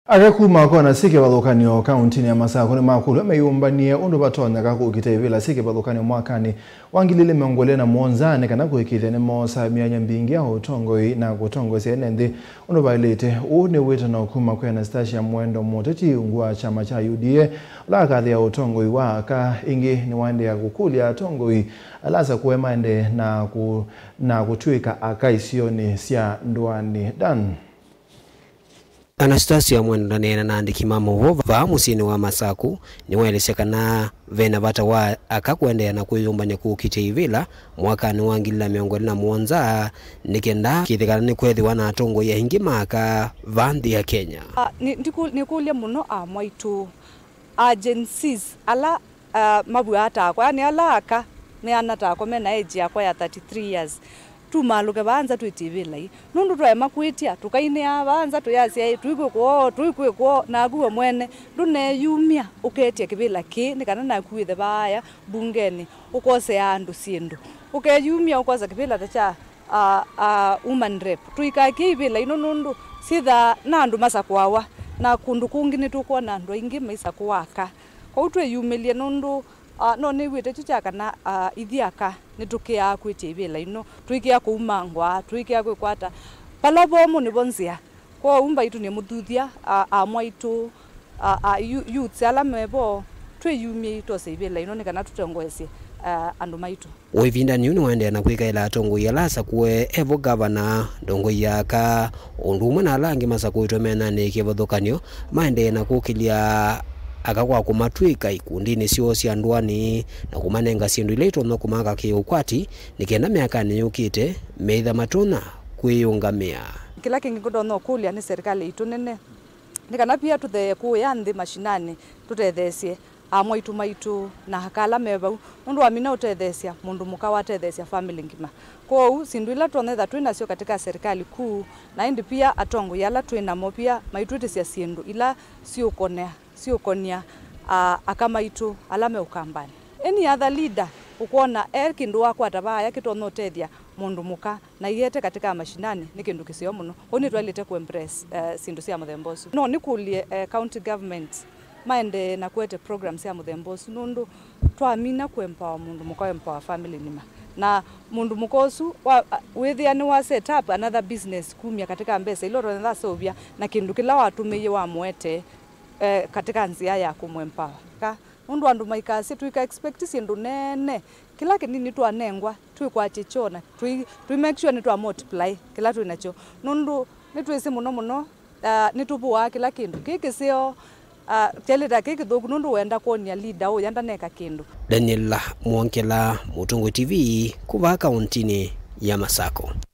Kuma Kona Kivathukanio Kauntini ya Masaku Nimakulw'a Meyumbanye Undu Vatonyeka Kuukitia Ivila Kivathukanio Mwakani wangilile miongole na mwonzane kana Kuikiithya Nimoosa Myanya Mbingi ya Utongoi na Kutongoesya Enenthi Undu Vailite ni wito na Kuma kwena stasha mwendo muteti ngwa chama cha UDA la kathi ya Utongoi waka ingi ni wande ya kukulia Utongoi alasa kuemaende na kutuika akaisioni sia nduani dan. Anastasia mwendanena na andiki mamo va musini wa Masaku ni waelesekana vena vata wa akakwendea na Meyumbanye Kuukitia Ivila Mwakani wangilila miongole na mwonza nikenda kithikana ni kwethi wana atongo ya hingi maka vanthi ya Kenya. Nikulia muno mwaitu agencies ala mabua atakwa yani ala aka ni anatakwa mena age yakwa ya 33 years. Tumaluke banza tuitivila nundu twaema Kuikitia tukaine abanza tuyasya tuikwe ko naguwe mwene nduneyumia uketia kivila ki nikana na kuithe baya bungeni ukose andu sindu ukeyumia ukoza kivila tacha woman rep tuika kivila ino nundu sitha nandu Masaku na kundu kungi nituko na andu ingi Masaku waka kwa utweyumilie nundu no ni wite chuchaka na ithiaka nitukia Kuikitia Ivila ino tuikia kuumangwa tuikia kwikwata pala bomu ni bonzia kwa umba itu ni muthuthia mwaitu youth ala mebo tweyumie ito se Ivila ino nikana tutongoesye andu maitu Oivinda ni wende na kwikaila atongo yalasa kuwe evo governor ndongo yaka undu na alangi Masaku itomena ni Kivathukanio maende na kukilia akakwa kumatwika ikundini sio cia ndwani na kumanenga sindu ileto no kumaka kiukwati nikenda miakani yukite meitha matuna kwiyungamia kila kingi no kulia ni serikali itu nene nikana pia tuthe kuya nthi mashinani tutethesye mwaitu maitu na hakala mebau undu amina utethesya mundu muka watethesya family ngima kwa sindu ila tonetha twina sio katika serikali kuu na indi pia atongo yala twina mo pia maitu itesia sindu ila sio konia akamaitu alame ukambani any other leader ukona kindu wakwa tabaya kitono tethia mundu muka na iyete katika mashinani ni kindu kisio muno oni twalite ku impress sindu cia muthembosu no nikulie county government maende na kwete programs ya muthembosu nundu twamina kuempower mundu muka empower family nima na mundu mukosu withia ni wa set up another business kumia katika mbesa ilo ronda sovia na kindu kila watumiye wa mwete katika nzia ya kumwempower ka nundu andu maikasi tuika expect sindu nene kila kinini twanengwa twikwachichona twi make sure ni twa multiply kila twinacho nundu nitwisi muno nitubuwa kila kindu kikisio teleta kikithuku nundu wenda kuonia leader yanda neka kindu. Daniela Mwakani Mutongoe TV kuva Kauntini ya Masaku.